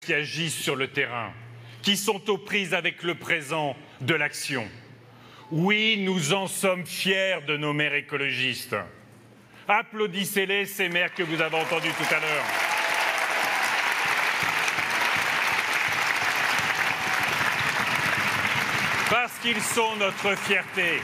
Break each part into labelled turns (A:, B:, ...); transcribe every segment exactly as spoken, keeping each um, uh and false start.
A: qui agissent sur le terrain, qui sont aux prises avec le présent de l'action. Oui, nous en sommes fiers de nos maires écologistes. Applaudissez-les, ces maires que vous avez entendus tout à l'heure. Parce qu'ils sont notre fierté.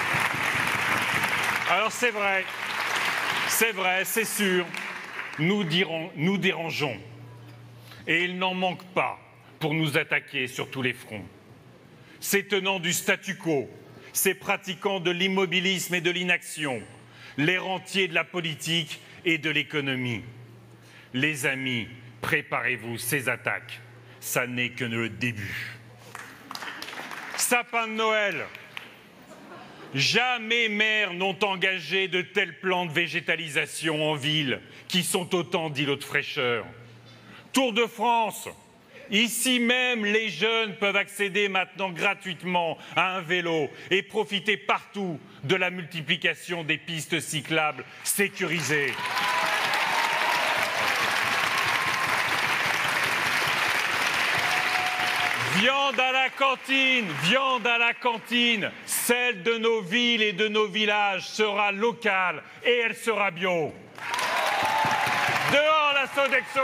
A: Alors c'est vrai, c'est vrai, c'est sûr, nous, dirons, nous dérangeons. Et il n'en manque pas pour nous attaquer sur tous les fronts. Ces tenants du statu quo, ces pratiquants de l'immobilisme et de l'inaction, les rentiers de la politique et de l'économie. Les amis, préparez-vous, ces attaques, ça n'est que le début. Sapin de Noël. Jamais maires n'ont engagé de tels plans de végétalisation en ville, qui sont autant d'îlots de fraîcheur. Tour de France. Ici même, les jeunes peuvent accéder maintenant gratuitement à un vélo et profiter partout de la multiplication des pistes cyclables sécurisées. Viande à la cantine, viande à la cantine, celle de nos villes et de nos villages sera locale et elle sera bio. Dehors la Sodexo.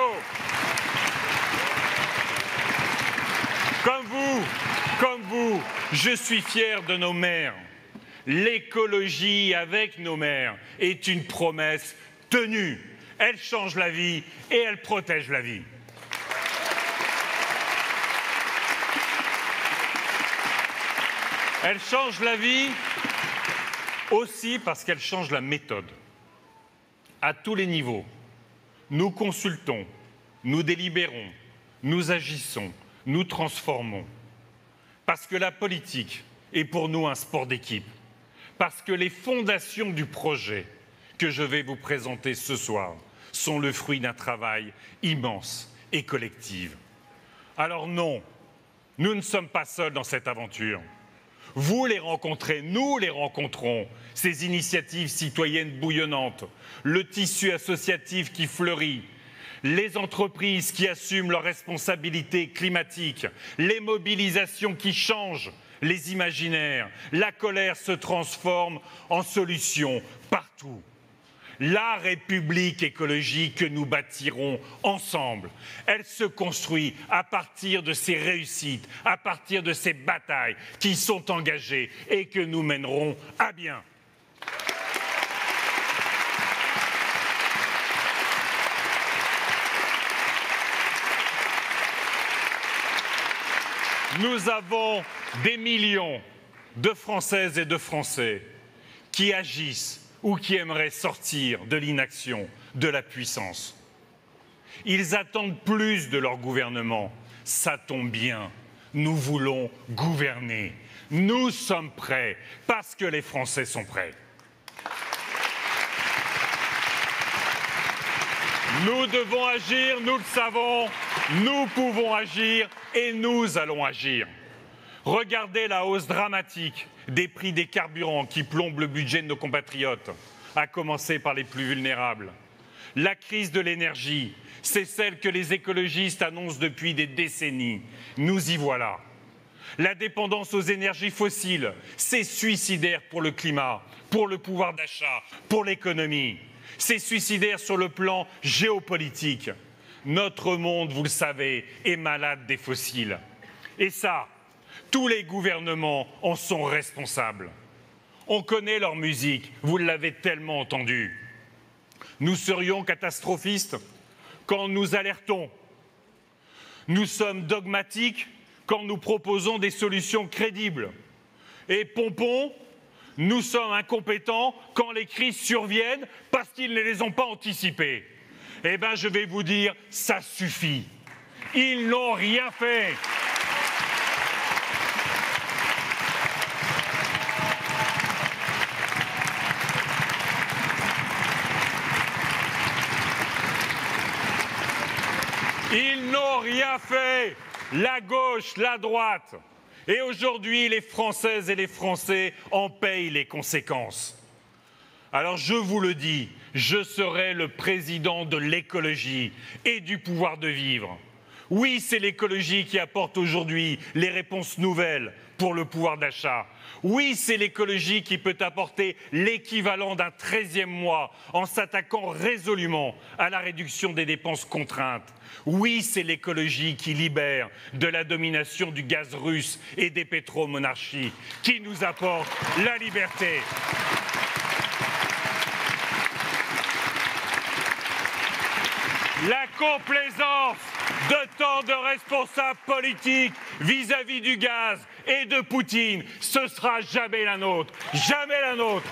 A: Comme vous, comme vous, je suis fier de nos maires. L'écologie avec nos maires est une promesse tenue. Elle change la vie et elle protège la vie. Elle change la vie aussi parce qu'elle change la méthode. À tous les niveaux, nous consultons, nous délibérons, nous agissons, nous transformons. Parce que la politique est pour nous un sport d'équipe. Parce que les fondations du projet que je vais vous présenter ce soir sont le fruit d'un travail immense et collectif. Alors non, nous ne sommes pas seuls dans cette aventure. Vous les rencontrez, nous les rencontrons, ces initiatives citoyennes bouillonnantes, le tissu associatif qui fleurit, les entreprises qui assument leurs responsabilités climatiques, les mobilisations qui changent les imaginaires, la colère se transforme en solution partout. La République écologique que nous bâtirons ensemble, elle se construit à partir de ces réussites, à partir de ces batailles qui sont engagées et que nous mènerons à bien. Nous avons des millions de Françaises et de Français qui agissent ou qui aimeraient sortir de l'inaction, de la puissance. Ils attendent plus de leur gouvernement. Ça tombe bien, nous voulons gouverner. Nous sommes prêts parce que les Français sont prêts. Nous devons agir, nous le savons, nous pouvons agir et nous allons agir. Regardez la hausse dramatique des prix des carburants qui plombe le budget de nos compatriotes, à commencer par les plus vulnérables. La crise de l'énergie, c'est celle que les écologistes annoncent depuis des décennies. Nous y voilà. La dépendance aux énergies fossiles, c'est suicidaire pour le climat, pour le pouvoir d'achat, pour l'économie. C'est suicidaire sur le plan géopolitique. Notre monde, vous le savez, est malade des fossiles. Et ça, tous les gouvernements en sont responsables. On connaît leur musique, vous l'avez tellement entendue. Nous serions catastrophistes quand nous alertons. Nous sommes dogmatiques quand nous proposons des solutions crédibles. Et pompons, nous sommes incompétents quand les crises surviennent parce qu'ils ne les ont pas anticipées. Eh bien, je vais vous dire, ça suffit. Ils n'ont rien fait. Ils n'ont rien fait, la gauche, la droite. Et aujourd'hui, les Françaises et les Français en payent les conséquences. Alors je vous le dis, je serai le président de l'écologie et du pouvoir de vivre. Oui, c'est l'écologie qui apporte aujourd'hui les réponses nouvelles pour le pouvoir d'achat. Oui, c'est l'écologie qui peut apporter l'équivalent d'un treizième mois en s'attaquant résolument à la réduction des dépenses contraintes. Oui, c'est l'écologie qui libère de la domination du gaz russe et des pétromonarchies, qui nous apporte la liberté. La complaisance de tant de responsables politiques vis-à-vis du gaz et de Poutine, ce sera jamais la nôtre, jamais la nôtre.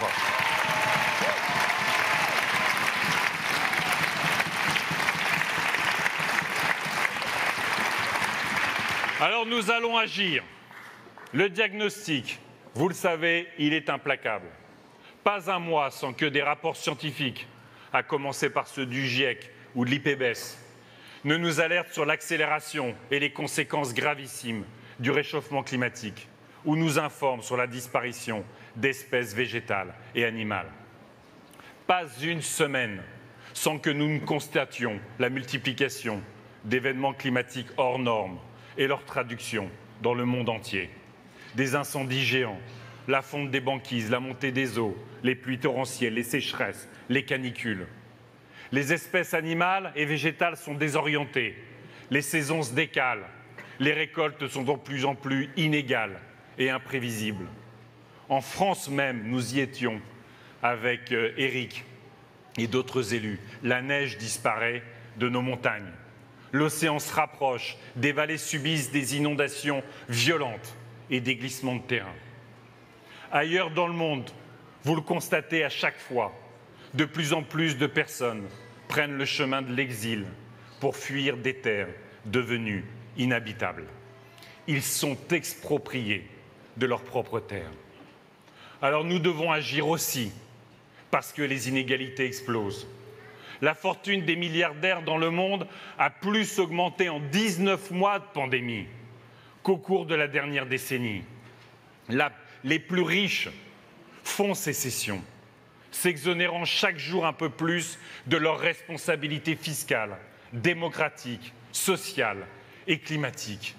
A: Alors nous allons agir. Le diagnostic, vous le savez, il est implacable. Pas un mois sans que des rapports scientifiques, à commencer par ceux du GIEC ou de l'I P B E S, ne nous alertent sur l'accélération et les conséquences gravissimes du réchauffement climatique, ou nous informent sur la disparition d'espèces végétales et animales. Pas une semaine sans que nous ne constations la multiplication d'événements climatiques hors normes et leur traduction dans le monde entier. Des incendies géants, la fonte des banquises, la montée des eaux, les pluies torrentielles, les sécheresses, les canicules. Les espèces animales et végétales sont désorientées, les saisons se décalent, les récoltes sont de plus en plus inégales et imprévisibles. En France même, nous y étions avec euh, Éric et d'autres élus. La neige disparaît de nos montagnes. L'océan se rapproche, des vallées subissent des inondations violentes et des glissements de terrain. Ailleurs dans le monde, vous le constatez à chaque fois, de plus en plus de personnes prennent le chemin de l'exil pour fuir des terres devenues inhabitables. Ils sont expropriés de leurs propres terres. Alors nous devons agir aussi parce que les inégalités explosent. La fortune des milliardaires dans le monde a plus augmenté en dix-neuf mois de pandémie qu'au cours de la dernière décennie. La, les plus riches font sécession, s'exonérant chaque jour un peu plus de leurs responsabilités fiscales, démocratiques, sociales et climatiques.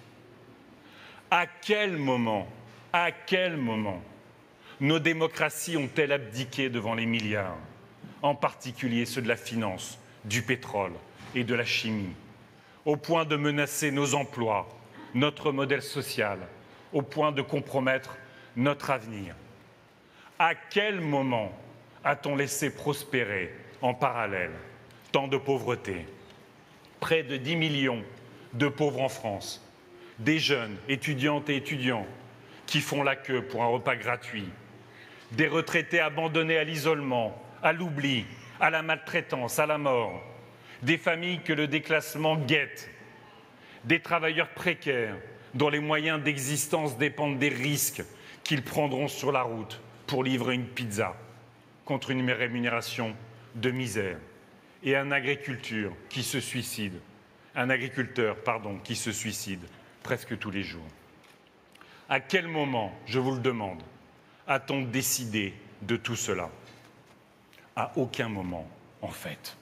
A: À quel moment, à quel moment nos démocraties ont-elles abdiqué devant les milliards, en particulier ceux de la finance, du pétrole et de la chimie, au point de menacer nos emplois, notre modèle social, au point de compromettre notre avenir? À quel moment a-t-on laissé prospérer en parallèle tant de pauvreté? Près de dix millions de pauvres en France, des jeunes étudiantes et étudiants qui font la queue pour un repas gratuit, des retraités abandonnés à l'isolement, à l'oubli, à la maltraitance, à la mort, des familles que le déclassement guette, des travailleurs précaires dont les moyens d'existence dépendent des risques qu'ils prendront sur la route pour livrer une pizza contre une rémunération de misère, et un agriculteur qui se suicide, un agriculteur, pardon, qui se suicide presque tous les jours. À quel moment, je vous le demande, a-t-on décidé de tout cela? À aucun moment, en fait.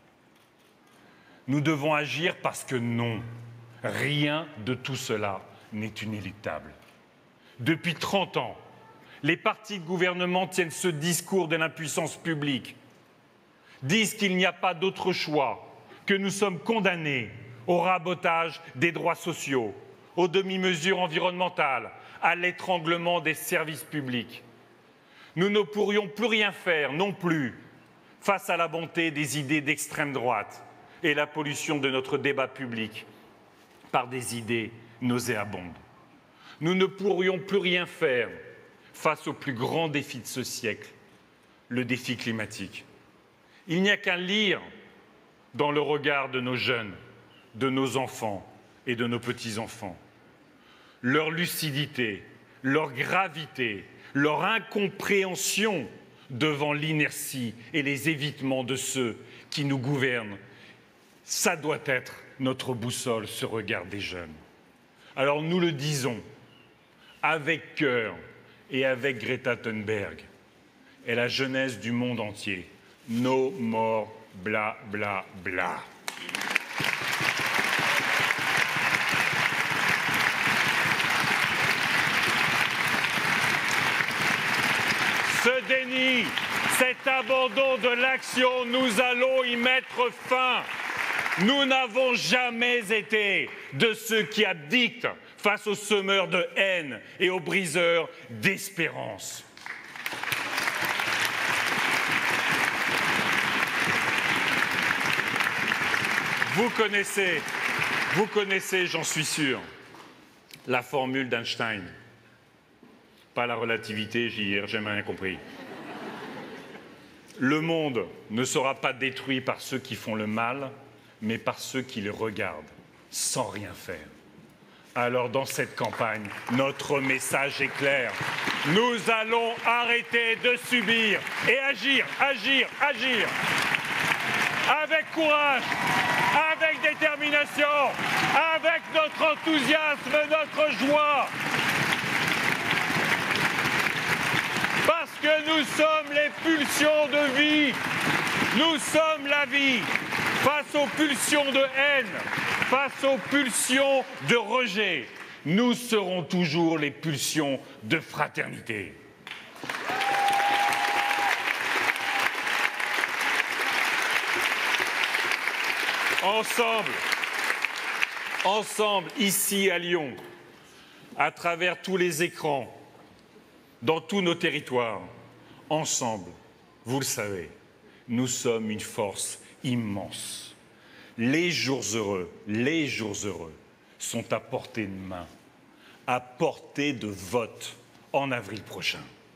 A: Nous devons agir parce que non, rien de tout cela n'est inéluctable. Depuis trente ans, les partis de gouvernement tiennent ce discours de l'impuissance publique, disent qu'il n'y a pas d'autre choix, que nous sommes condamnés au rabotage des droits sociaux, aux demi-mesures environnementales, à l'étranglement des services publics. Nous ne pourrions plus rien faire non plus face à la bonté des idées d'extrême droite et la pollution de notre débat public par des idées nauséabondes. Nous ne pourrions plus rien faire face au plus grand défi de ce siècle, le défi climatique. Il n'y a qu'à lire dans le regard de nos jeunes, de nos enfants et de nos petits-enfants. Leur lucidité, leur gravité, leur incompréhension devant l'inertie et les évitements de ceux qui nous gouvernent, ça doit être notre boussole, ce regard des jeunes. Alors nous le disons avec cœur et avec Greta Thunberg et la jeunesse du monde entier. No more bla bla bla. oui, cet abandon de l'action, nous allons y mettre fin. Nous n'avons jamais été de ceux qui abdiquent face aux semeurs de haine et aux briseurs d'espérance. Vous connaissez, vous connaissez, j'en suis sûr, la formule d'Einstein. Pas la relativité, j'y ai jamais rien compris. Le monde ne sera pas détruit par ceux qui font le mal, mais par ceux qui le regardent, sans rien faire. Alors, dans cette campagne, notre message est clair. Nous allons arrêter de subir et agir, agir, agir. Avec courage, avec détermination, avec notre enthousiasme, notre joie. Parce que nous sommes les pulsions de vie. Nous sommes la vie. Face aux pulsions de haine, face aux pulsions de rejet, nous serons toujours les pulsions de fraternité. Ensemble, ensemble, ici à Lyon, à travers tous les écrans, dans tous nos territoires, ensemble, vous le savez, nous sommes une force immense. Les jours heureux, les jours heureux sont à portée de main, à portée de vote en avril prochain.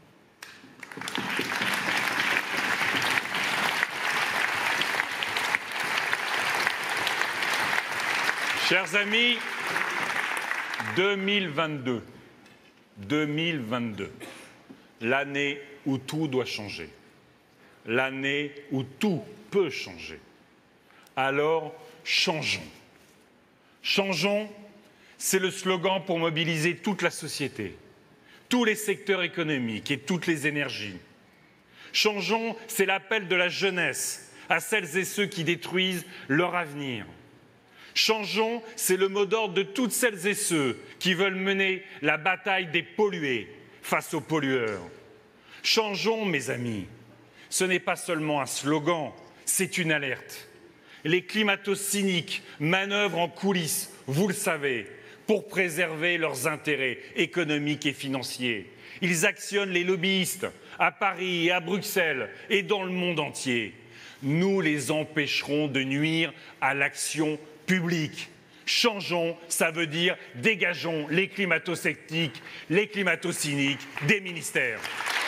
A: Chers amis, deux mille vingt-deux, deux mille vingt-deux, l'année où tout doit changer, l'année où tout peut changer. Alors, changeons. Changeons, c'est le slogan pour mobiliser toute la société, tous les secteurs économiques et toutes les énergies. Changeons, c'est l'appel de la jeunesse à celles et ceux qui détruisent leur avenir. Changeons, c'est le mot d'ordre de toutes celles et ceux qui veulent mener la bataille des pollués face aux pollueurs. Changeons, mes amis, ce n'est pas seulement un slogan, c'est une alerte. Les climato-cyniques manœuvrent en coulisses, vous le savez, pour préserver leurs intérêts économiques et financiers. Ils actionnent les lobbyistes à Paris et à Bruxelles et dans le monde entier. Nous les empêcherons de nuire à l'action publique. Changeons, ça veut dire dégageons les climato-sceptiques, les climato-cyniques des ministères.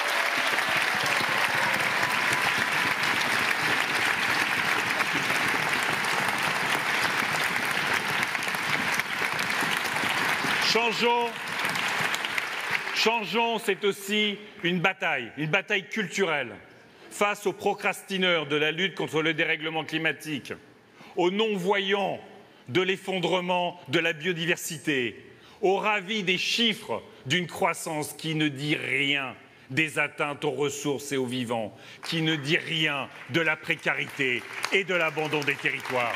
A: Changeons, changeons, c'est aussi une bataille, une bataille culturelle face aux procrastineurs de la lutte contre le dérèglement climatique, aux non-voyants de l'effondrement de la biodiversité, aux ravis des chiffres d'une croissance qui ne dit rien des atteintes aux ressources et aux vivants, qui ne dit rien de la précarité et de l'abandon des territoires.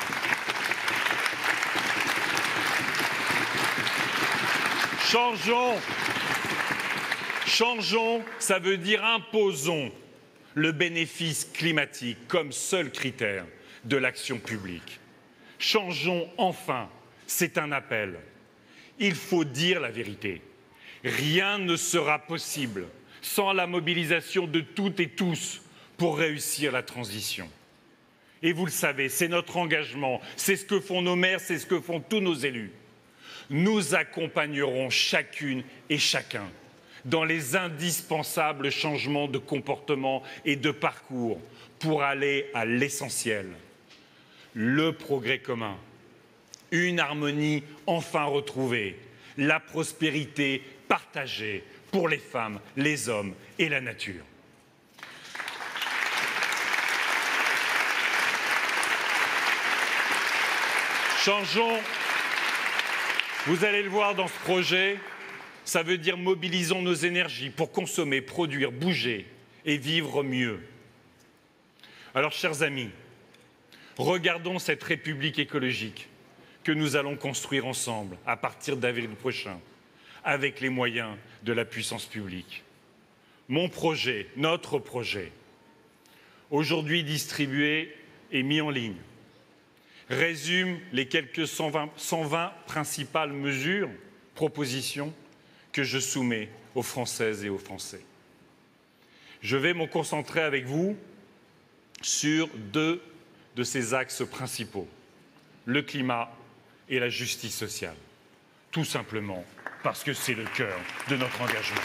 A: Changeons, changeons, ça veut dire imposons le bénéfice climatique comme seul critère de l'action publique. Changeons enfin, c'est un appel. Il faut dire la vérité. Rien ne sera possible sans la mobilisation de toutes et tous pour réussir la transition. Et vous le savez, c'est notre engagement, c'est ce que font nos maires, c'est ce que font tous nos élus. Nous accompagnerons chacune et chacun dans les indispensables changements de comportement et de parcours pour aller à l'essentiel. Le progrès commun, une harmonie enfin retrouvée, la prospérité partagée pour les femmes, les hommes et la nature. Changeons. Vous allez le voir dans ce projet, ça veut dire mobilisons nos énergies pour consommer, produire, bouger et vivre mieux. Alors, chers amis, regardons cette République écologique que nous allons construire ensemble à partir d'avril prochain, avec les moyens de la puissance publique. mon projet, notre projet, aujourd'hui distribué et mis en ligne, résume les quelques cent vingt, cent vingt principales mesures, propositions que je soumets aux Françaises et aux Français. Je vais me concentrer avec vous sur deux de ces axes principaux, le climat et la justice sociale, tout simplement parce que c'est le cœur de notre engagement.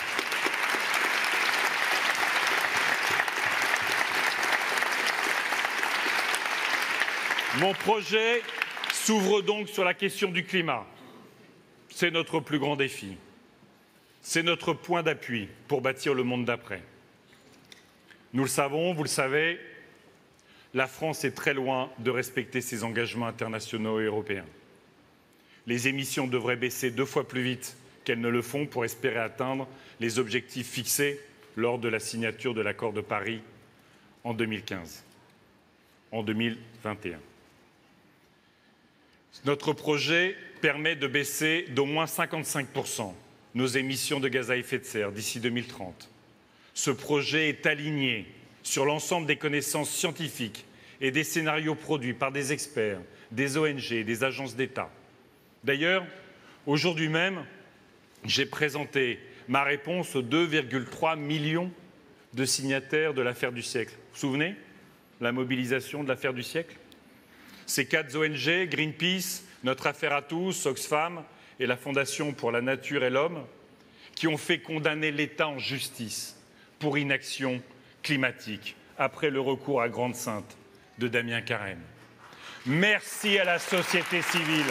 A: Mon projet s'ouvre donc sur la question du climat. C'est notre plus grand défi. C'est notre point d'appui pour bâtir le monde d'après. Nous le savons, vous le savez, la France est très loin de respecter ses engagements internationaux et européens. Les émissions devraient baisser deux fois plus vite qu'elles ne le font pour espérer atteindre les objectifs fixés lors de la signature de l'accord de Paris en deux mille quinze, en deux mille vingt et un. Notre projet permet de baisser d'au moins cinquante-cinq pour cent nos émissions de gaz à effet de serre d'ici deux mille trente. Ce projet est aligné sur l'ensemble des connaissances scientifiques et des scénarios produits par des experts, des O N G, des agences d'État. D'ailleurs, aujourd'hui même, j'ai présenté ma réponse aux deux virgule trois millions de signataires de l'affaire du siècle. Vous vous souvenez? La mobilisation de l'affaire du siècle? Ces quatre O N G, Greenpeace, Notre Affaire à tous, Oxfam et la Fondation pour la Nature et l'Homme, qui ont fait condamner l'État en justice pour inaction climatique après le recours à Grande Sainte de Damien Carême. Merci à la société civile.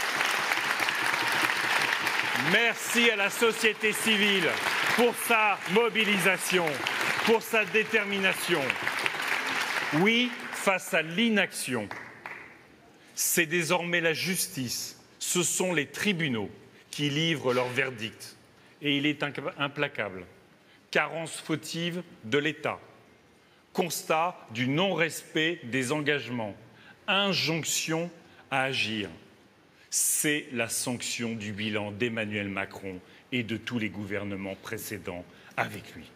A: Merci à la société civile pour sa mobilisation, pour sa détermination. Oui, face à l'inaction, c'est désormais la justice, ce sont les tribunaux qui livrent leur verdict. Et il est implacable. Carence fautive de l'État, constat du non-respect des engagements, injonction à agir. C'est la sanction du bilan d'Emmanuel Macron et de tous les gouvernements précédents avec lui.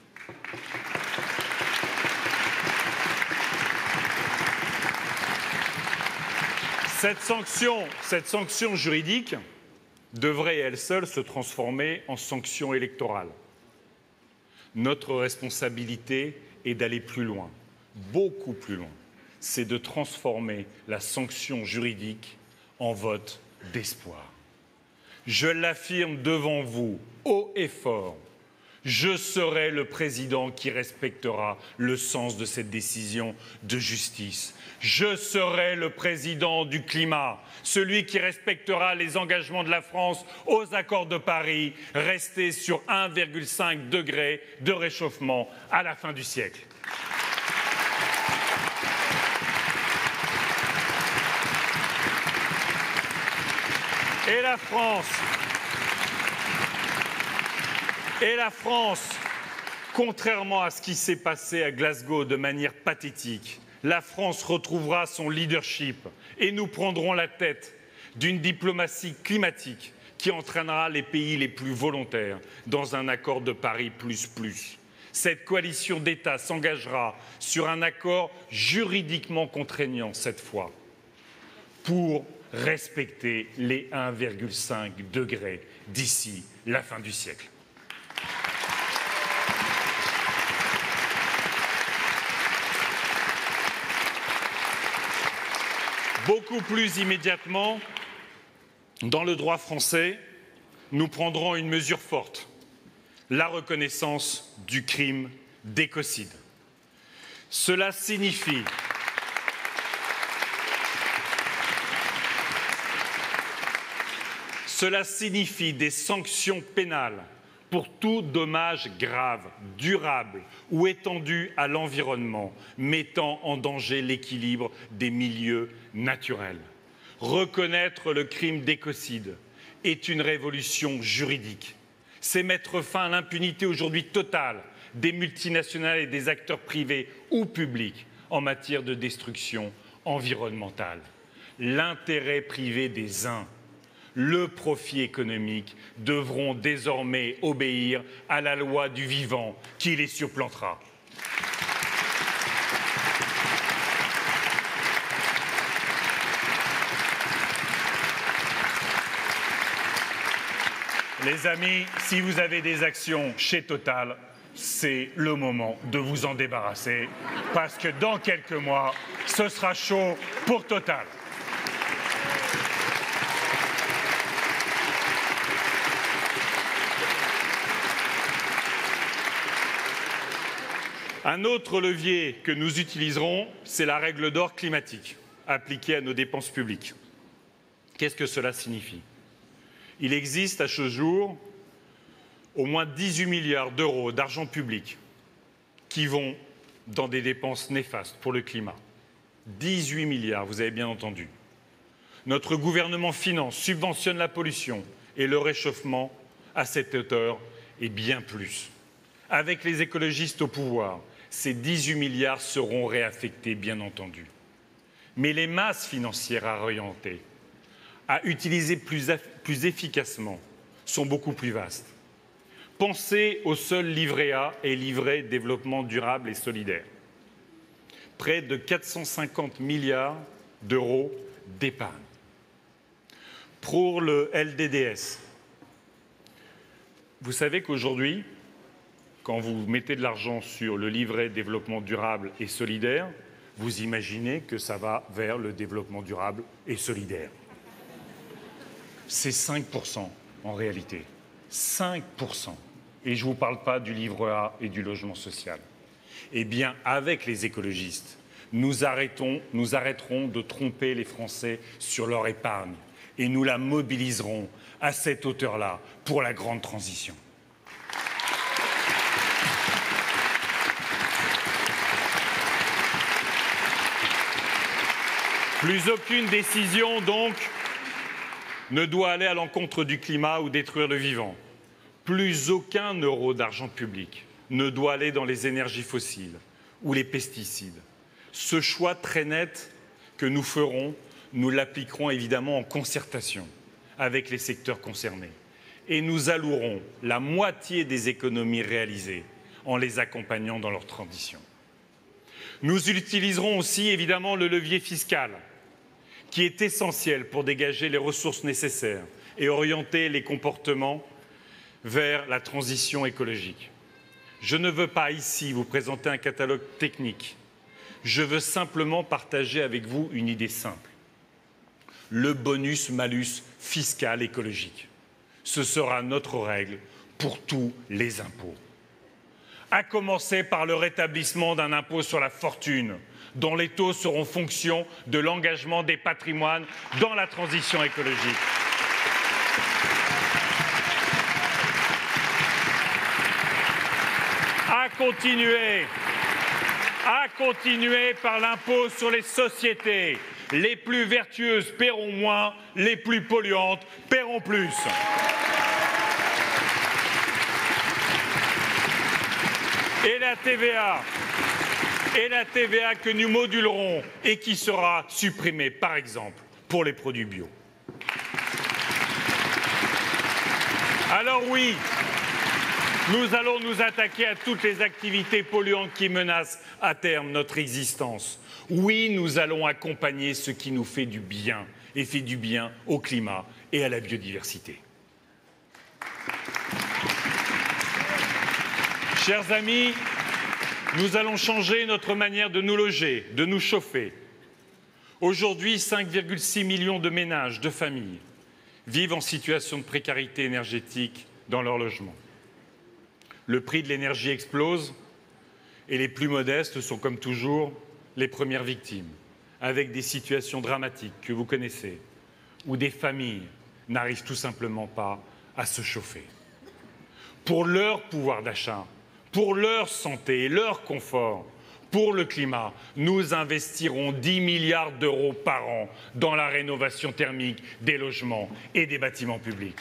A: Cette sanction, cette sanction juridique devrait, elle seule, se transformer en sanction électorale. Notre responsabilité est d'aller plus loin, beaucoup plus loin. C'est de transformer la sanction juridique en vote d'espoir. Je l'affirme devant vous, haut et fort, je serai le président qui respectera le sens de cette décision de justice. Je serai le président du climat, celui qui respectera les engagements de la France aux accords de Paris, restés sur un virgule cinq degré de réchauffement à la fin du siècle. Et la France, et la France, contrairement à ce qui s'est passé à Glasgow de manière pathétique, la France retrouvera son leadership et nous prendrons la tête d'une diplomatie climatique qui entraînera les pays les plus volontaires dans un accord de Paris plus plus. Cette coalition d'États s'engagera sur un accord juridiquement contraignant cette fois pour respecter les un virgule cinq degrés d'ici la fin du siècle. Beaucoup plus immédiatement, dans le droit français, nous prendrons une mesure forte, la reconnaissance du crime d'écocide. Cela signifie Cela signifie des sanctions pénales pour tout dommage grave, durable ou étendu à l'environnement, mettant en danger l'équilibre des milieux naturels. Reconnaître le crime d'écocide est une révolution juridique. C'est mettre fin à l'impunité aujourd'hui totale des multinationales et des acteurs privés ou publics en matière de destruction environnementale. L'intérêt privé des uns le profit économique devront désormais obéir à la loi du vivant qui les surplantera. Les amis, si vous avez des actions chez Total, c'est le moment de vous en débarrasser, parce que dans quelques mois, ce sera chaud pour Total. Un autre levier que nous utiliserons, c'est la règle d'or climatique, appliquée à nos dépenses publiques. Qu'est-ce que cela signifie ? Il existe à ce jour au moins dix-huit milliards d'euros d'argent public qui vont dans des dépenses néfastes pour le climat. dix-huit milliards, vous avez bien entendu. Notre gouvernement finance, subventionne la pollution et le réchauffement à cette hauteur et bien plus. Avec les écologistes au pouvoir, ces dix-huit milliards seront réaffectés, bien entendu. Mais les masses financières à orienter, à utiliser plus, plus efficacement, sont beaucoup plus vastes. Pensez au seul livret A et livret développement durable et solidaire. Près de quatre cent cinquante milliards d'euros d'épargne. Pour le L D D S, vous savez qu'aujourd'hui, quand vous mettez de l'argent sur le livret développement durable et solidaire, vous imaginez que ça va vers le développement durable et solidaire. C'est cinq pour cent en réalité. cinq pour cent. Et je ne vous parle pas du livret A et du logement social. Eh bien, avec les écologistes, nous, arrêtons, nous arrêterons de tromper les Français sur leur épargne et nous la mobiliserons à cette hauteur-là pour la grande transition. Plus aucune décision, donc, ne doit aller à l'encontre du climat ou détruire le vivant. Plus aucun euro d'argent public ne doit aller dans les énergies fossiles ou les pesticides. Ce choix très net que nous ferons, nous l'appliquerons évidemment en concertation avec les secteurs concernés. Et nous allouerons la moitié des économies réalisées en les accompagnant dans leur transition. Nous utiliserons aussi évidemment le levier fiscal, qui est essentiel pour dégager les ressources nécessaires et orienter les comportements vers la transition écologique. Je ne veux pas ici vous présenter un catalogue technique. Je veux simplement partager avec vous une idée simple. Le bonus-malus fiscal écologique. Ce sera notre règle pour tous les impôts. À commencer par le rétablissement d'un impôt sur la fortune, dont les taux seront fonction de l'engagement des patrimoines dans la transition écologique. À continuer, à continuer par l'impôt sur les sociétés. Les plus vertueuses paieront moins, les plus polluantes paieront plus. Et la T V A, et la T V A que nous modulerons et qui sera supprimée, par exemple, pour les produits bio. Alors oui, nous allons nous attaquer à toutes les activités polluantes qui menacent à terme notre existence. Oui, nous allons accompagner ce qui nous fait du bien et fait du bien au climat et à la biodiversité. Chers amis, nous allons changer notre manière de nous loger, de nous chauffer. Aujourd'hui, cinq virgule six millions de ménages, de familles, vivent en situation de précarité énergétique dans leur logement. Le prix de l'énergie explose et les plus modestes sont comme toujours les premières victimes, avec des situations dramatiques que vous connaissez, où des familles n'arrivent tout simplement pas à se chauffer. Pour leur pouvoir d'achat, pour leur santé et leur confort, pour le climat, nous investirons dix milliards d'euros par an dans la rénovation thermique des logements et des bâtiments publics.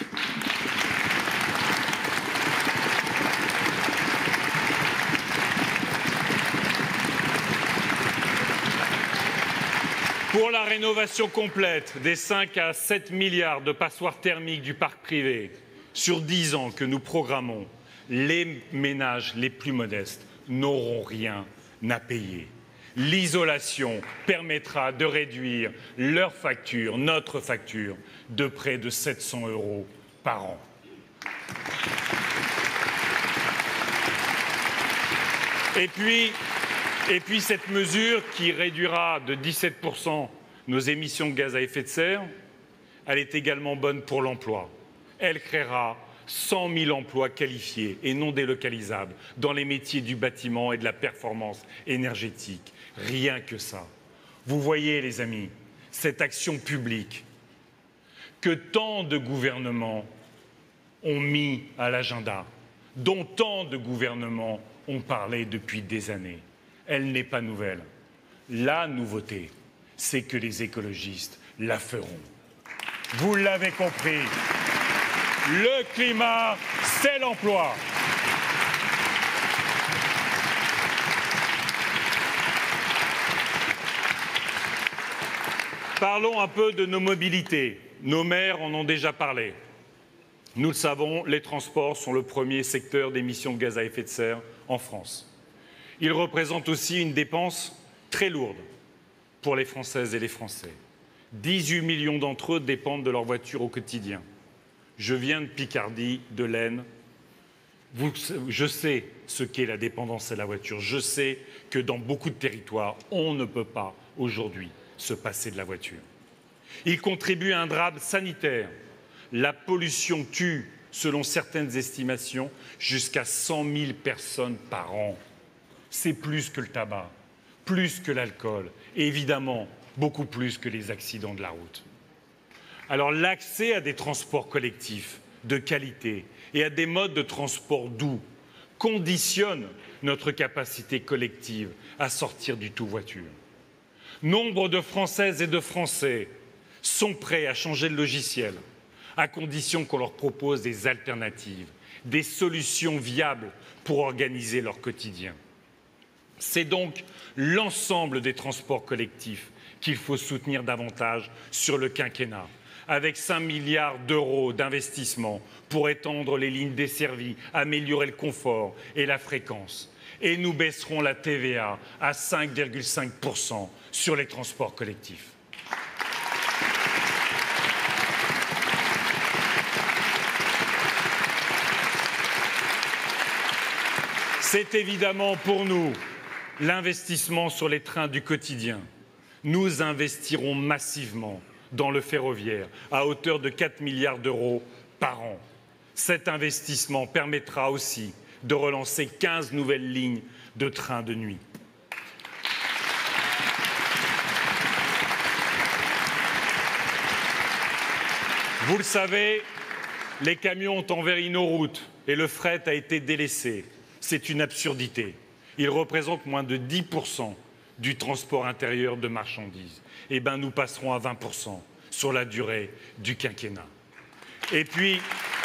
A: Pour la rénovation complète des cinq à sept milliards de passoires thermiques du parc privé sur dix ans que nous programmons, les ménages les plus modestes n'auront rien à payer. L'isolation permettra de réduire leur facture, notre facture, de près de sept cents euros par an. Et puis, et puis cette mesure qui réduira de dix-sept pour cent nos émissions de gaz à effet de serre, elle est également bonne pour l'emploi. Elle créera cent mille emplois qualifiés et non délocalisables dans les métiers du bâtiment et de la performance énergétique. Rien que ça. Vous voyez, les amis, cette action publique que tant de gouvernements ont mis à l'agenda, dont tant de gouvernements ont parlé depuis des années. Elle n'est pas nouvelle. La nouveauté, c'est que les écologistes la feront. Vous l'avez compris, le climat, c'est l'emploi. Parlons un peu de nos mobilités. Nos maires en ont déjà parlé. Nous le savons, les transports sont le premier secteur d'émissions de gaz à effet de serre en France. Ils représentent aussi une dépense très lourde pour les Françaises et les Français. dix-huit millions d'entre eux dépendent de leur voiture au quotidien. Je viens de Picardie, de l'Aisne. Vous, je sais ce qu'est la dépendance à la voiture. Je sais que dans beaucoup de territoires, on ne peut pas aujourd'hui se passer de la voiture. Il contribue à un drame sanitaire. La pollution tue, selon certaines estimations, jusqu'à cent mille personnes par an. C'est plus que le tabac, plus que l'alcool et évidemment beaucoup plus que les accidents de la route. Alors l'accès à des transports collectifs de qualité et à des modes de transport doux conditionne notre capacité collective à sortir du tout-voiture. Nombre de Françaises et de Français sont prêts à changer de logiciel, à condition qu'on leur propose des alternatives, des solutions viables pour organiser leur quotidien. C'est donc l'ensemble des transports collectifs qu'il faut soutenir davantage sur le quinquennat, avec cinq milliards d'euros d'investissement pour étendre les lignes desservies, améliorer le confort et la fréquence. Et nous baisserons la T V A à cinq virgule cinq pour cent sur les transports collectifs. C'est évidemment pour nous l'investissement sur les trains du quotidien. Nous investirons massivement dans le ferroviaire à hauteur de quatre milliards d'euros par an. Cet investissement permettra aussi de relancer quinze nouvelles lignes de trains de nuit. Vous le savez, les camions ont envahi nos routes et le fret a été délaissé. C'est une absurdité. Il représente moins de dix pour cent du transport intérieur de marchandises. Eh bien, nous passerons à vingt pour cent sur la durée du quinquennat. Et puis,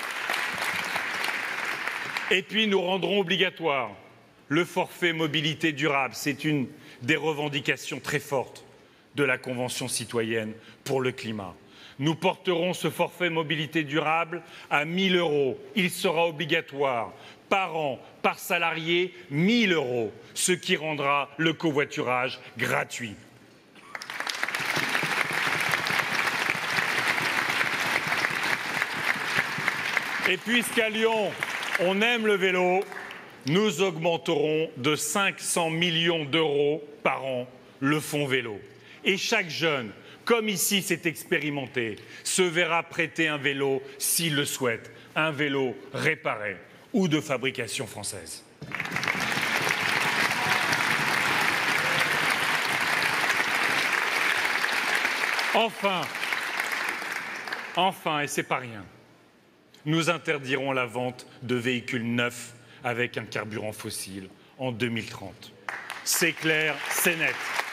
A: et puis nous rendrons obligatoire le forfait mobilité durable. C'est une des revendications très fortes de la Convention citoyenne pour le climat. Nous porterons ce forfait mobilité durable à mille euros. Il sera obligatoire par an, par salarié, mille euros, ce qui rendra le covoiturage gratuit. Et puisqu'à Lyon, on aime le vélo, nous augmenterons de cinq cents millions d'euros par an le fonds vélo. Et chaque jeune, comme ici c'est expérimenté, se verra prêter un vélo s'il le souhaite, un vélo réparé ou de fabrication française. Enfin, enfin, et c'est pas rien, nous interdirons la vente de véhicules neufs avec un carburant fossile en deux mille trente. C'est clair, c'est net.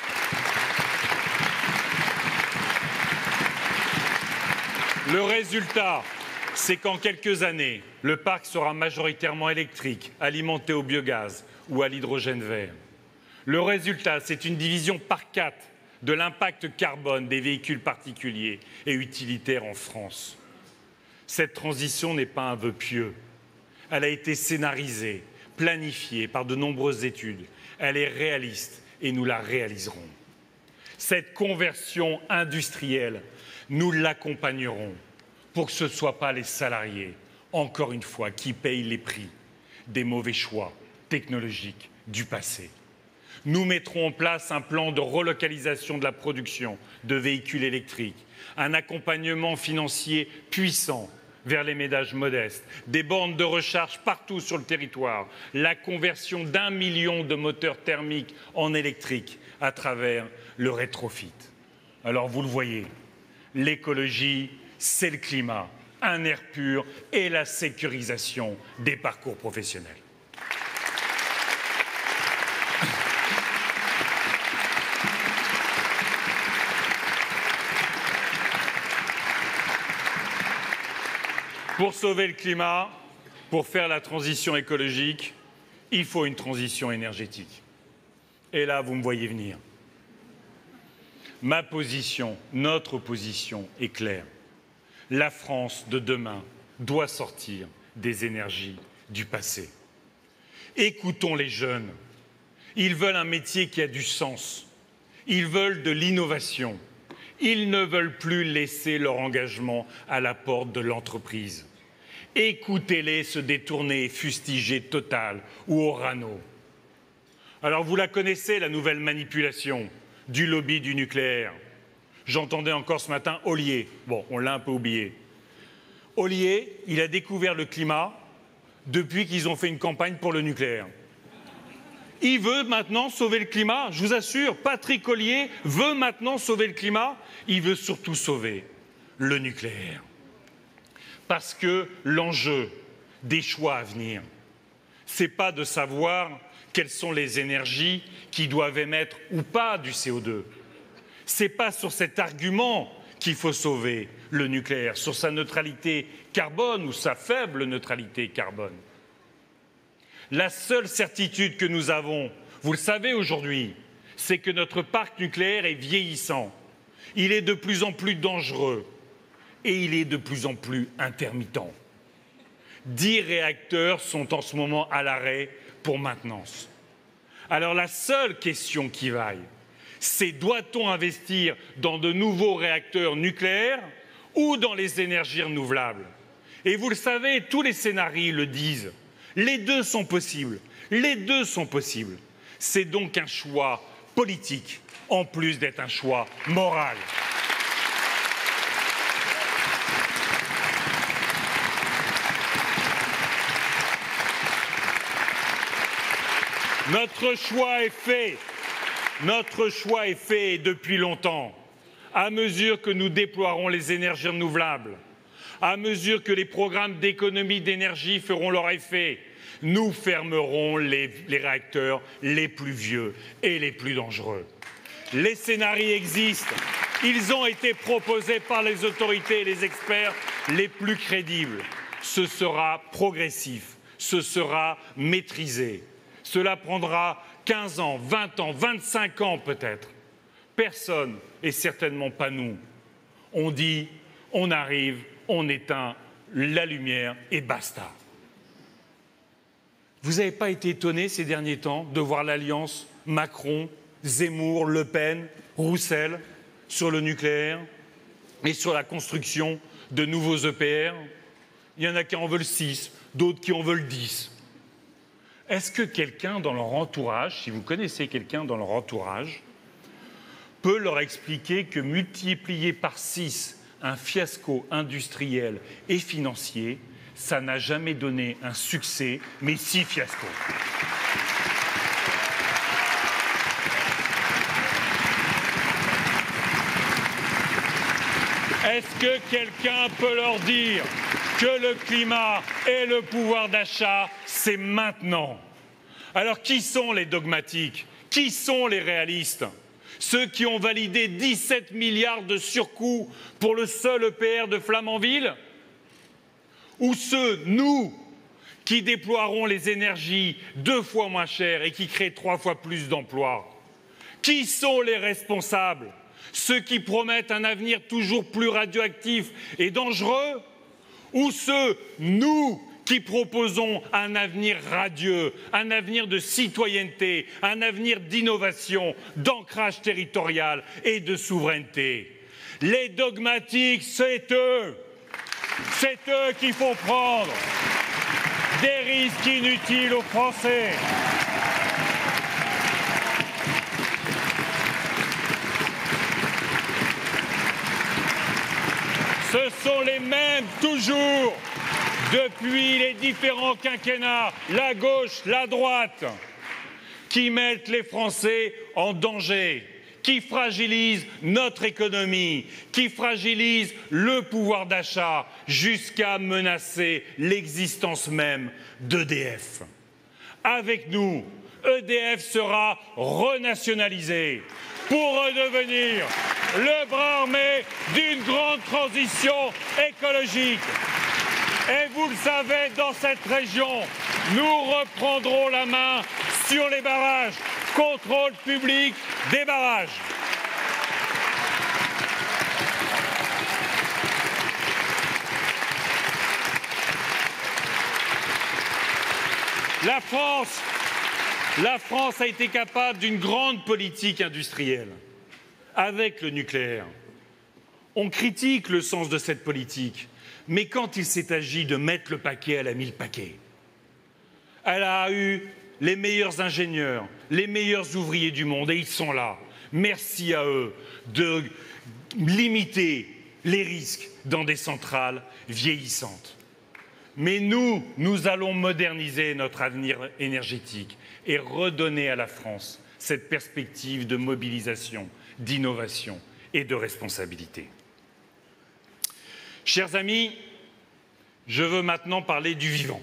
A: Le résultat, c'est qu'en quelques années, le parc sera majoritairement électrique, alimenté au biogaz ou à l'hydrogène vert. Le résultat, c'est une division par quatre de l'impact carbone des véhicules particuliers et utilitaires en France. Cette transition n'est pas un vœu pieux. Elle a été scénarisée, planifiée par de nombreuses études. Elle est réaliste et nous la réaliserons. Cette conversion industrielle, nous l'accompagnerons pour que ce ne soient pas les salariés, encore une fois, qui payent les prix des mauvais choix technologiques du passé. Nous mettrons en place un plan de relocalisation de la production de véhicules électriques, un accompagnement financier puissant vers les ménages modestes, des bornes de recharge partout sur le territoire, la conversion d'un million de moteurs thermiques en électrique à travers le rétrofit. Alors vous le voyez, l'écologie, c'est le climat, un air pur et la sécurisation des parcours professionnels. Pour sauver le climat, pour faire la transition écologique, il faut une transition énergétique. Et là, vous me voyez venir. Ma position, notre position est claire. La France de demain doit sortir des énergies du passé. Écoutons les jeunes. Ils veulent un métier qui a du sens. Ils veulent de l'innovation. Ils ne veulent plus laisser leur engagement à la porte de l'entreprise. Écoutez-les se détourner et fustiger Total ou Orano. Alors vous la connaissez, la nouvelle manipulation du lobby du nucléaire. J'entendais encore ce matin Ollier. Bon, on l'a un peu oublié. Ollier, il a découvert le climat depuis qu'ils ont fait une campagne pour le nucléaire. Il veut maintenant sauver le climat, je vous assure, Patrick Ollier veut maintenant sauver le climat, il veut surtout sauver le nucléaire. Parce que l'enjeu des choix à venir, ce n'est pas de savoir quelles sont les énergies qui doivent émettre ou pas du C O deux. Ce n'est pas sur cet argument qu'il faut sauver le nucléaire, sur sa neutralité carbone ou sa faible neutralité carbone. La seule certitude que nous avons, vous le savez aujourd'hui, c'est que notre parc nucléaire est vieillissant. Il est de plus en plus dangereux et il est de plus en plus intermittent. Dix réacteurs sont en ce moment à l'arrêt pour maintenance. Alors la seule question qui vaille, c'est doit-on investir dans de nouveaux réacteurs nucléaires ou dans les énergies renouvelables? Et vous le savez, tous les scénarios le disent. Les deux sont possibles. Les deux sont possibles. C'est donc un choix politique, en plus d'être un choix moral. Notre choix est fait. Notre choix est fait depuis longtemps. À mesure que nous déploierons les énergies renouvelables, à mesure que les programmes d'économie d'énergie feront leur effet, nous fermerons les, les réacteurs les plus vieux et les plus dangereux. Les scénarios existent. Ils ont été proposés par les autorités et les experts les plus crédibles. Ce sera progressif, ce sera maîtrisé. Cela prendra quinze ans, vingt ans, vingt-cinq ans peut-être. Personne, et certainement pas nous, on dit, on arrive, on éteint la lumière et basta. Vous n'avez pas été étonné ces derniers temps de voir l'alliance Macron, Zemmour, Le Pen, Roussel sur le nucléaire et sur la construction de nouveaux E P R? Il y en a qui en veulent six, d'autres qui en veulent dix. Est-ce que quelqu'un dans leur entourage, si vous connaissez quelqu'un dans leur entourage, peut leur expliquer que multiplier par six un fiasco industriel et financier, ça n'a jamais donné un succès, mais six fiascos. Est-ce que quelqu'un peut leur dire que le climat et le pouvoir d'achat, c'est maintenant? Alors qui sont les dogmatiques? Qui sont les réalistes? Ceux qui ont validé dix-sept milliards de surcoût pour le seul E P R de Flamanville? Ou ceux, nous, qui déploieront les énergies deux fois moins chères et qui créent trois fois plus d'emplois? Qui sont les responsables? Ceux qui promettent un avenir toujours plus radioactif et dangereux? Ou ceux, nous, qui proposons un avenir radieux, un avenir de citoyenneté, un avenir d'innovation, d'ancrage territorial et de souveraineté? Les dogmatiques, c'est eux. C'est eux qu'il faut prendre. Des risques inutiles aux Français. Ce sont les mêmes toujours, depuis les différents quinquennats, la gauche, la droite, qui mettent les Français en danger, qui fragilisent notre économie, qui fragilisent le pouvoir d'achat, jusqu'à menacer l'existence même d'E D F. Avec nous, E D F sera renationalisé pour redevenir le bras armé d'une grande transition écologique. Et vous le savez, dans cette région, nous reprendrons la main sur les barrages, contrôle public des barrages. La France, la France a été capable d'une grande politique industrielle avec le nucléaire. On critique le sens de cette politique, mais quand il s'est agi de mettre le paquet, elle a mis le paquet. Elle a eu les meilleurs ingénieurs, les meilleurs ouvriers du monde, et ils sont là. Merci à eux de limiter les risques dans des centrales vieillissantes. Mais nous, nous allons moderniser notre avenir énergétique et redonner à la France cette perspective de mobilisation, d'innovation et de responsabilité. Chers amis, je veux maintenant parler du vivant.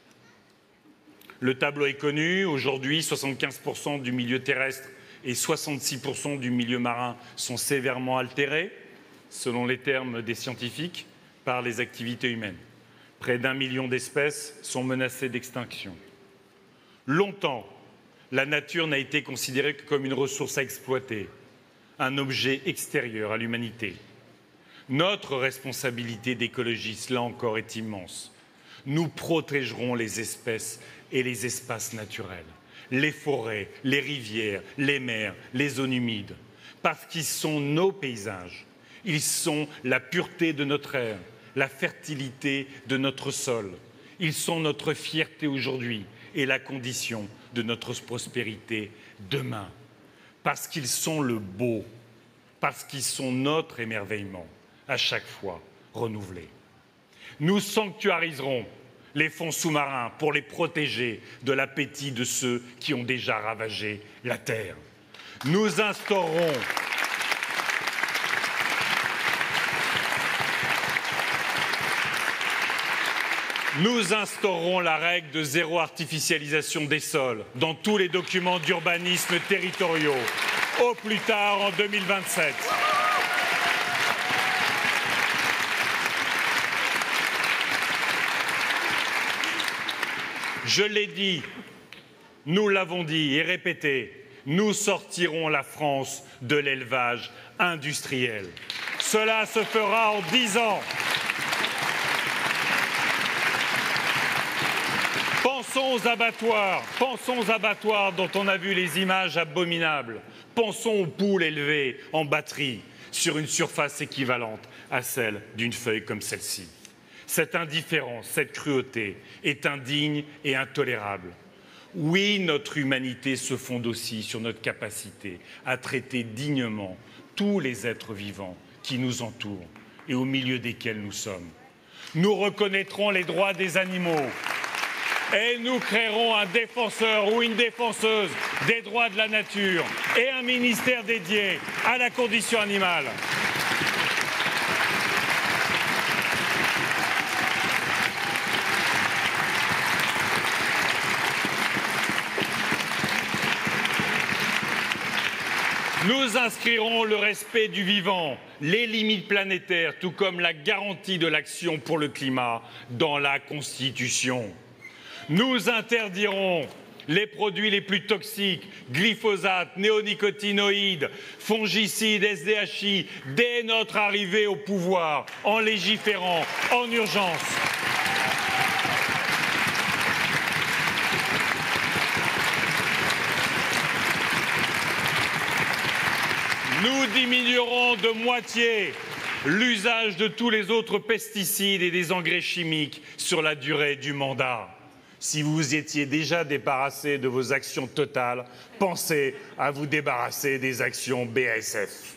A: Le tableau est connu. Aujourd'hui, soixante-quinze pour cent du milieu terrestre et soixante-six pour cent du milieu marin sont sévèrement altérés, selon les termes des scientifiques, par les activités humaines. Près d'un million d'espèces sont menacées d'extinction. Longtemps, la nature n'a été considérée que comme une ressource à exploiter, un objet extérieur à l'humanité. Notre responsabilité d'écologistes, là encore, est immense. Nous protégerons les espèces et les espaces naturels, les forêts, les rivières, les mers, les zones humides, parce qu'ils sont nos paysages. Ils sont la pureté de notre air, la fertilité de notre sol. Ils sont notre fierté aujourd'hui et la condition de notre prospérité demain. Parce qu'ils sont le beau, parce qu'ils sont notre émerveillement, à chaque fois renouvelé. Nous sanctuariserons les fonds sous-marins pour les protéger de l'appétit de ceux qui ont déjà ravagé la Terre. Nous instaurerons Nous instaurerons la règle de zéro artificialisation des sols dans tous les documents d'urbanisme territoriaux, au plus tard en deux mille vingt-sept. Je l'ai dit, nous l'avons dit et répété, nous sortirons la France de l'élevage industriel. Cela se fera en dix ans. Pensons aux abattoirs, pensons aux abattoirs dont on a vu les images abominables. Pensons aux poules élevées en batterie sur une surface équivalente à celle d'une feuille comme celle-ci. Cette indifférence, cette cruauté est indigne et intolérable. Oui, notre humanité se fonde aussi sur notre capacité à traiter dignement tous les êtres vivants qui nous entourent et au milieu desquels nous sommes. Nous reconnaîtrons les droits des animaux et nous créerons un défenseur ou une défenseuse des droits de la nature et un ministère dédié à la condition animale. Nous inscrirons le respect du vivant, les limites planétaires, tout comme la garantie de l'action pour le climat dans la Constitution. Nous interdirons les produits les plus toxiques, glyphosate, néonicotinoïdes, fongicides, S D H I, dès notre arrivée au pouvoir, en légiférant, en urgence. Nous diminuerons de moitié l'usage de tous les autres pesticides et des engrais chimiques sur la durée du mandat. Si vous vous étiez déjà débarrassé de vos actions totales, pensez à vous débarrasser des actions B A S F.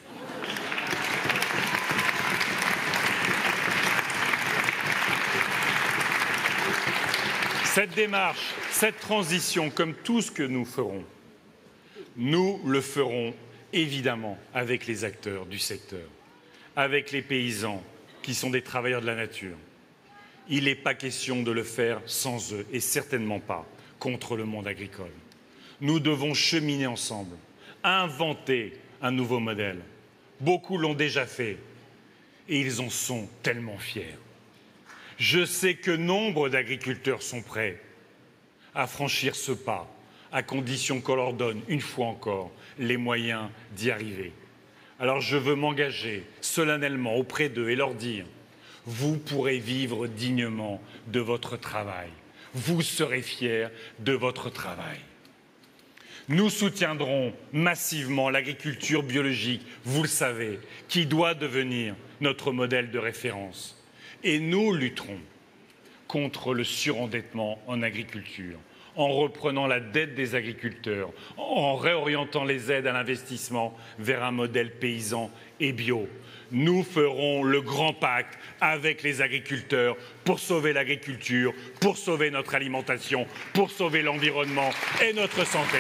A: Cette démarche, cette transition, comme tout ce que nous ferons, nous le ferons évidemment avec les acteurs du secteur, avec les paysans qui sont des travailleurs de la nature. Il n'est pas question de le faire sans eux et certainement pas contre le monde agricole. Nous devons cheminer ensemble, inventer un nouveau modèle. Beaucoup l'ont déjà fait et ils en sont tellement fiers. Je sais que nombre d'agriculteurs sont prêts à franchir ce pas, à condition qu'on leur donne, une fois encore, les moyens d'y arriver. Alors je veux m'engager solennellement auprès d'eux et leur dire « Vous pourrez vivre dignement de votre travail. Vous serez fiers de votre travail. » Nous soutiendrons massivement l'agriculture biologique, vous le savez, qui doit devenir notre modèle de référence. Et nous lutterons contre le surendettement en agriculture, en reprenant la dette des agriculteurs, en réorientant les aides à l'investissement vers un modèle paysan et bio. Nous ferons le grand pacte avec les agriculteurs pour sauver l'agriculture, pour sauver notre alimentation, pour sauver l'environnement et notre santé.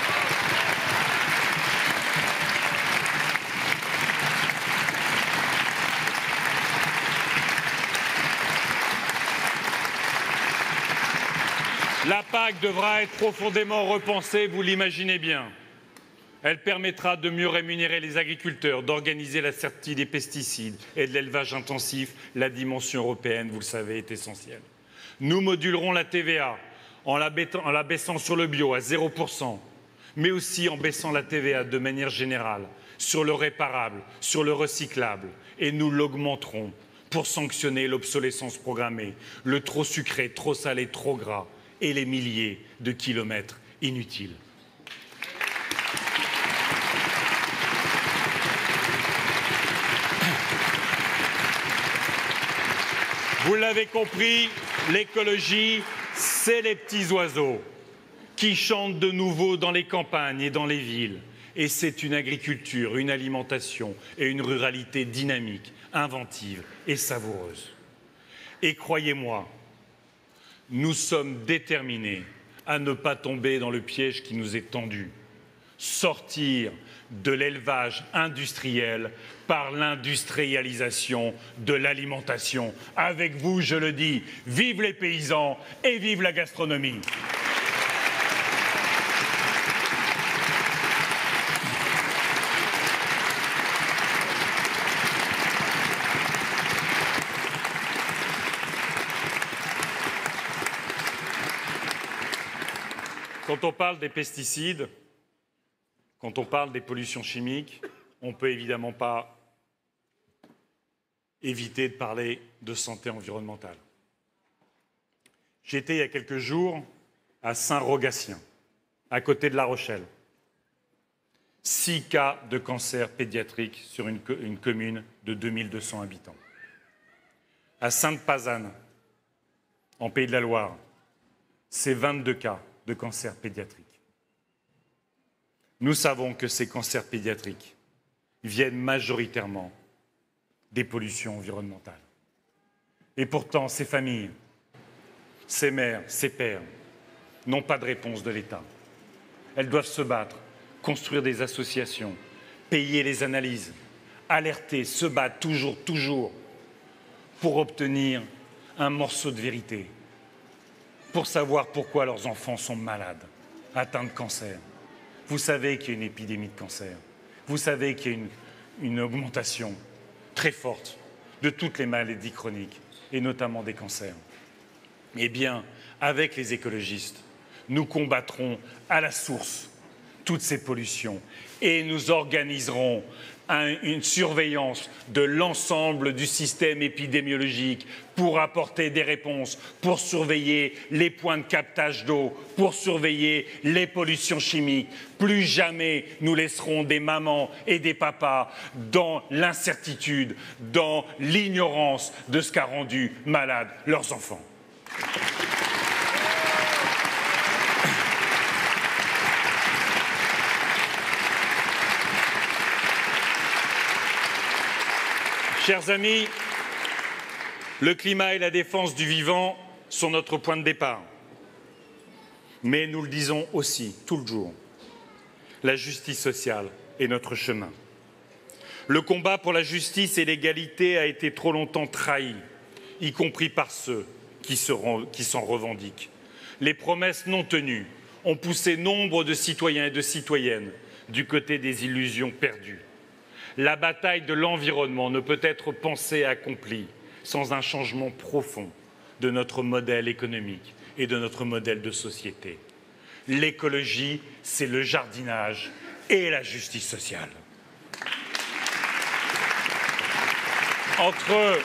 A: La P A C devra être profondément repensée, vous l'imaginez bien. Elle permettra de mieux rémunérer les agriculteurs, d'organiser la sortie des pesticides et de l'élevage intensif. La dimension européenne, vous le savez, est essentielle. Nous modulerons la T V A en la, en la baissant sur le bio à zéro pour cent, mais aussi en baissant la T V A de manière générale sur le réparable, sur le recyclable. Et nous l'augmenterons pour sanctionner l'obsolescence programmée, le trop sucré, trop salé, trop gras et les milliers de kilomètres inutiles. Vous l'avez compris, l'écologie, c'est les petits oiseaux qui chantent de nouveau dans les campagnes et dans les villes. Et c'est une agriculture, une alimentation et une ruralité dynamique, inventive et savoureuse. Et croyez-moi, nous sommes déterminés à ne pas tomber dans le piège qui nous est tendu. Sortir de l'élevage industriel par l'industrialisation de l'alimentation. Avec vous, je le dis, vive les paysans et vive la gastronomie. Quand on parle des pesticides, quand on parle des pollutions chimiques, on ne peut évidemment pas éviter de parler de santé environnementale. J'étais il y a quelques jours à Saint-Rogatien, à côté de La Rochelle. Six cas de cancer pédiatrique sur une, une commune de deux mille deux cents habitants. À Sainte-Pazanne, en Pays de la Loire, c'est vingt-deux cas de cancer pédiatrique. Nous savons que ces cancers pédiatriques viennent majoritairement des pollutions environnementales. Et pourtant, ces familles, ces mères, ces pères n'ont pas de réponse de l'État. Elles doivent se battre, construire des associations, payer les analyses, alerter, se battre toujours, toujours pour obtenir un morceau de vérité, pour savoir pourquoi leurs enfants sont malades, atteints de cancer. Vous savez qu'il y a une épidémie de cancer. Vous savez qu'il y a une, une augmentation très forte de toutes les maladies chroniques, et notamment des cancers. Eh bien, avec les écologistes, nous combattrons à la source toutes ces pollutions et nous organiserons un, une surveillance de l'ensemble du système épidémiologique pour apporter des réponses, pour surveiller les points de captage d'eau, pour surveiller les pollutions chimiques. Plus jamais nous laisserons des mamans et des papas dans l'incertitude, dans l'ignorance de ce qu'a rendu malades leurs enfants. Chers amis, le climat et la défense du vivant sont notre point de départ. Mais nous le disons aussi tout le jour, la justice sociale est notre chemin. Le combat pour la justice et l'égalité a été trop longtemps trahi, y compris par ceux qui s'en revendiquent. Les promesses non tenues ont poussé nombre de citoyens et de citoyennes du côté des illusions perdues. La bataille de l'environnement ne peut être pensée et accomplie sans un changement profond de notre modèle économique et de notre modèle de société. L'écologie, c'est le jardinage et la justice sociale. Entre,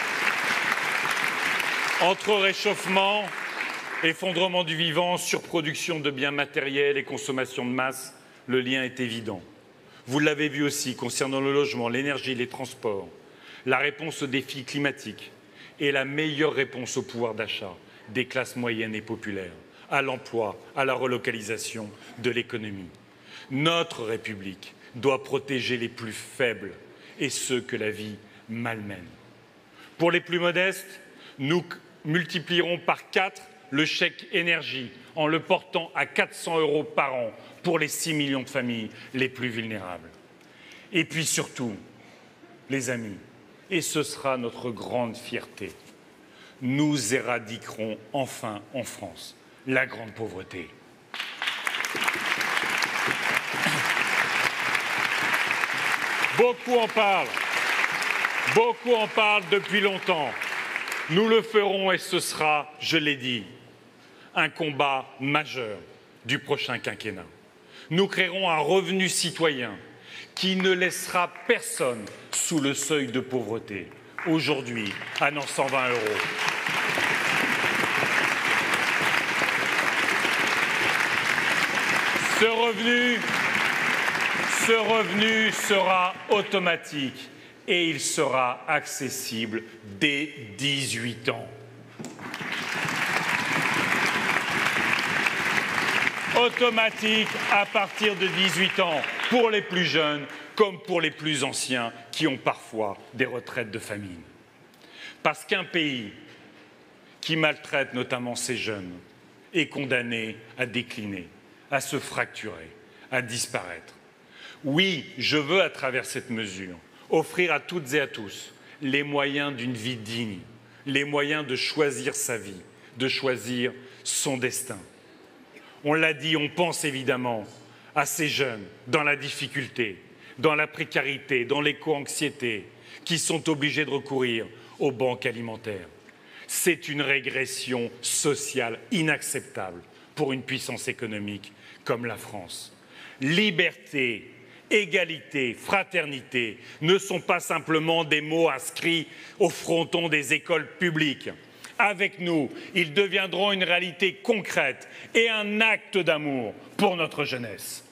A: entre réchauffement, effondrement du vivant, surproduction de biens matériels et consommation de masse, le lien est évident. Vous l'avez vu aussi concernant le logement, l'énergie, les transports, la réponse aux défis climatiques et la meilleure réponse au pouvoir d'achat des classes moyennes et populaires, à l'emploi, à la relocalisation de l'économie. Notre République doit protéger les plus faibles et ceux que la vie malmène. Pour les plus modestes, nous multiplierons par quatre le chèque énergie en le portant à quatre cents euros par an pour les six millions de familles les plus vulnérables. Et puis surtout, les amis, et ce sera notre grande fierté, nous éradiquerons enfin en France la grande pauvreté. Beaucoup en parlent, beaucoup en parlent depuis longtemps. Nous le ferons et ce sera, je l'ai dit, un combat majeur du prochain quinquennat. Nous créerons un revenu citoyen qui ne laissera personne sous le seuil de pauvreté, aujourd'hui à neuf cent vingt euros. Ce revenu, ce revenu sera automatique et il sera accessible dès dix-huit ans. Automatique à partir de dix-huit ans, pour les plus jeunes comme pour les plus anciens qui ont parfois des retraites de famine. Parce qu'un pays qui maltraite notamment ces jeunes est condamné à décliner, à se fracturer, à disparaître. Oui, je veux, à travers cette mesure, offrir à toutes et à tous les moyens d'une vie digne, les moyens de choisir sa vie, de choisir son destin. On l'a dit, on pense évidemment à ces jeunes dans la difficulté, dans la précarité, dans l'éco-anxiété, qui sont obligés de recourir aux banques alimentaires. C'est une régression sociale inacceptable pour une puissance économique comme la France. Liberté, égalité, fraternité ne sont pas simplement des mots inscrits au fronton des écoles publiques. Avec nous, ils deviendront une réalité concrète et un acte d'amour pour notre jeunesse.